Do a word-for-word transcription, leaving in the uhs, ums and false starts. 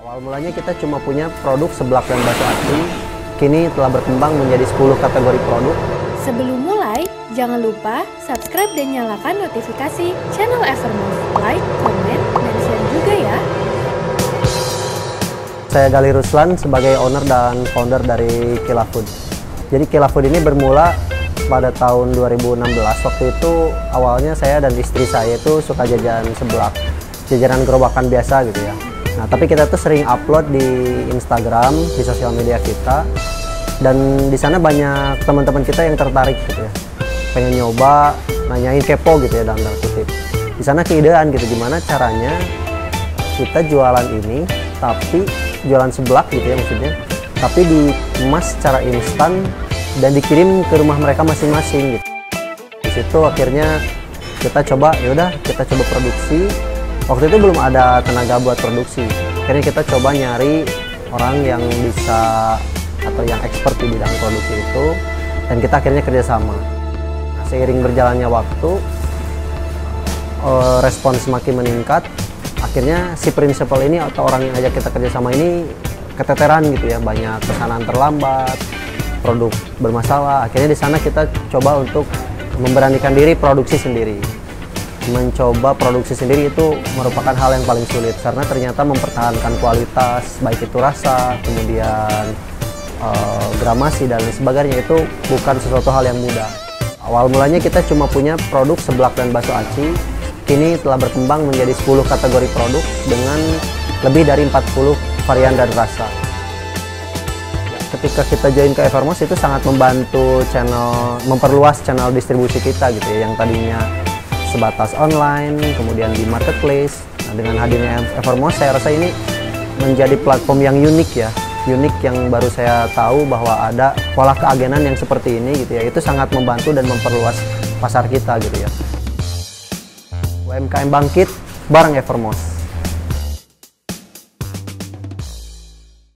Awal mulanya kita cuma punya produk seblak dan bakso aci, kini telah berkembang menjadi sepuluh kategori produk. Sebelum mulai, jangan lupa subscribe dan nyalakan notifikasi channel Evermove. Like, komen, dan share juga ya. Saya Gali Ruslan sebagai owner dan founder dari Kila Food. Jadi Kila Food ini bermula pada tahun dua ribu enam belas. Waktu itu awalnya saya dan istri saya itu suka jajan seblak, jajanan gerobakan biasa gitu ya. Nah, tapi kita tuh sering upload di Instagram, di sosial media kita, dan di sana banyak teman-teman kita yang tertarik gitu ya, pengen nyoba, nanyain, kepo gitu ya dalam tanda kutip. Di sana keidean gitu, gimana caranya kita jualan ini, tapi jualan seblak gitu ya maksudnya, tapi dikemas secara instan dan dikirim ke rumah mereka masing-masing gitu. Di situ akhirnya kita coba, yaudah kita coba produksi. Waktu itu belum ada tenaga buat produksi. Akhirnya kita coba nyari orang yang bisa atau yang expert di bidang produksi itu, dan kita akhirnya kerjasama. Nah, seiring berjalannya waktu, respon semakin meningkat. Akhirnya si prinsipal ini atau orang yang ajak kita kerjasama ini keteteran gitu ya, banyak pesanan terlambat, produk bermasalah. Akhirnya di sana kita coba untuk memberanikan diri produksi sendiri. Mencoba produksi sendiri itu merupakan hal yang paling sulit karena ternyata mempertahankan kualitas, baik itu rasa, kemudian uh, gramasi dan sebagainya, itu bukan sesuatu hal yang mudah. Awal mulanya kita cuma punya produk seblak dan bakso aci, kini telah berkembang menjadi sepuluh kategori produk dengan lebih dari empat puluh varian dan rasa. Ketika kita join ke Evermove itu sangat membantu channel, memperluas channel distribusi kita gitu ya, yang tadinya sebatas online, kemudian di marketplace. Nah, dengan hadirnya Evermove, saya rasa ini menjadi platform yang unik ya, unik yang baru saya tahu bahwa ada pola keagenan yang seperti ini gitu ya. Itu sangat membantu dan memperluas pasar kita gitu ya. U M K M bangkit bareng Evermove.